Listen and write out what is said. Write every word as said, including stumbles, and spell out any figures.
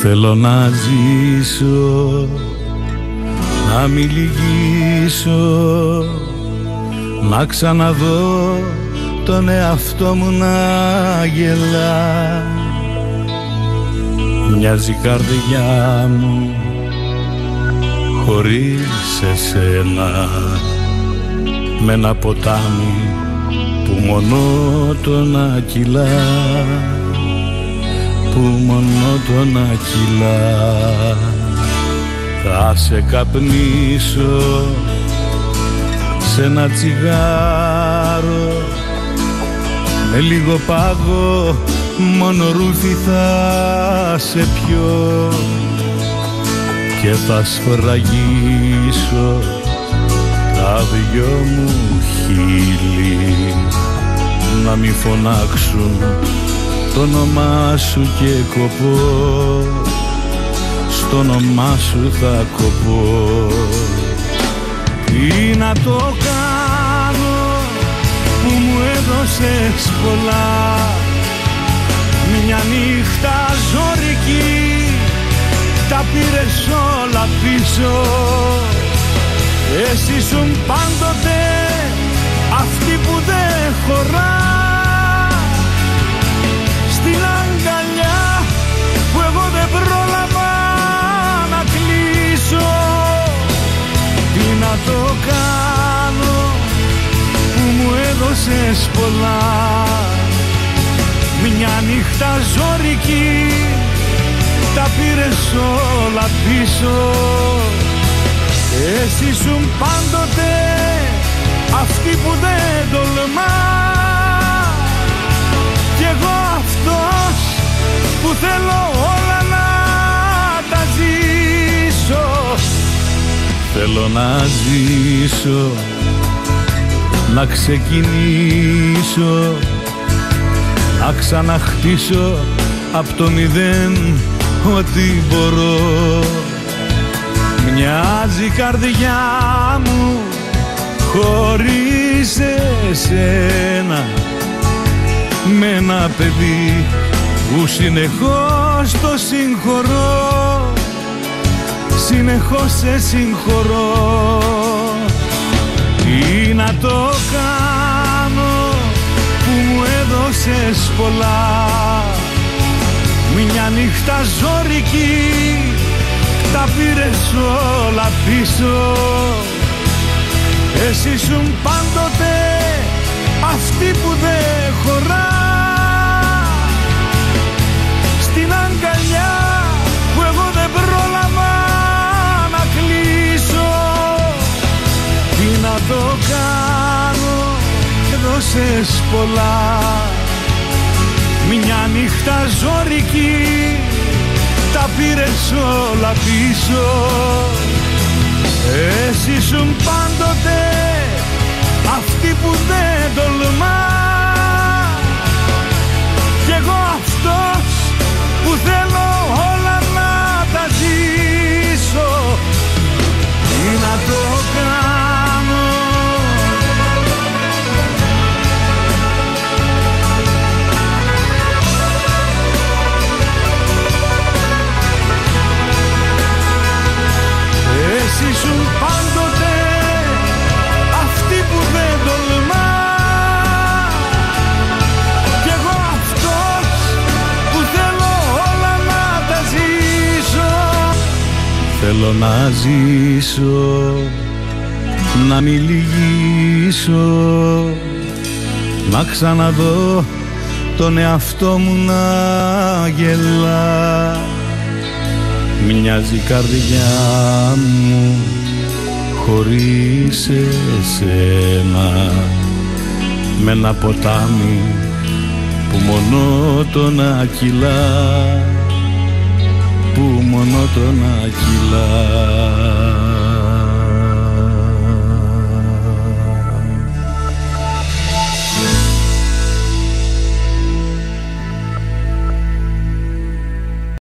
Θέλω να ζήσω, να μη λυγίσω, να ξαναδώ τον εαυτό μου να γελά. Μοιάζει η καρδιά μου χωρίς εσένα, με ένα ποτάμι που μονότονα κυλά, που μονότονα κυλά. Θα σε καπνίσω σε ένα τσιγάρο, με λίγο πάγο μόνο ρούφι θα σε πιω και θα σφραγίσω τα δυο μου χείλη, να μη φωνάξουν το όνομά σου και κοπώ, στο όνομά σου θα κοπώ. Τι να το κάνω που μου έδωσες πολλά, μια νύχτα ζωρική τα πήρες όλα πίσω. Εσύ ήσουν πάντοτε αυτή που δεν χωρά, στην αγκαλιά που εγώ δεν πρόλαβα να κλείσω. Τι να το κάνω που μου έδωσες πολλά, μια νύχτα ζωρική τα πήρες όλα πίσω. Εσύ ήσουν πάντοτε αυτή που δεν τολμά, κι εγώ αυτός που θέλω όλα να τα ζήσω. Θέλω να ζήσω, να ξεκινήσω, να ξαναχτίσω απ' το μηδέν ό,τι μπορώ. Μοιάζει η καρδιά μου χωρίς εσένα, με ένα παιδί που συνεχώς το συγχωρώ, συνεχώς σε συγχωρώ. Τι να το κάνω που μου έδωσες πολλά, μια νύχτα ζωρική τα πήρες όλα πίσω. Εσύ ήσουν πάντοτε αυτή που δεν χωρά, στην αγκαλιά που εγώ δεν πρόλαβα να κλείσω. Τι να το κάνω, έδωσες πολλά, μια νύχτα ζωρική τα πήρες όλα πίσω. Εσύ ήσουν πάντοτε αυτή που δεν τολμά, κι εγώ αυτός που θέλω όλα να τα ζήσω. Τι να το κάνω, εσύ ήσουν πάντοτε αυτή που δεν τολμά, κι εγώ αυτός που θέλω όλα να τα ζήσω. Θέλω να ζήσω, να μη λυγίσω, να ξαναδώ τον εαυτό μου να γελά. Μοιάζει η καρδιά μου χωρίς εσένα, με ένα ποτάμι που μονότονα κυλά, που μονότονα κυλά.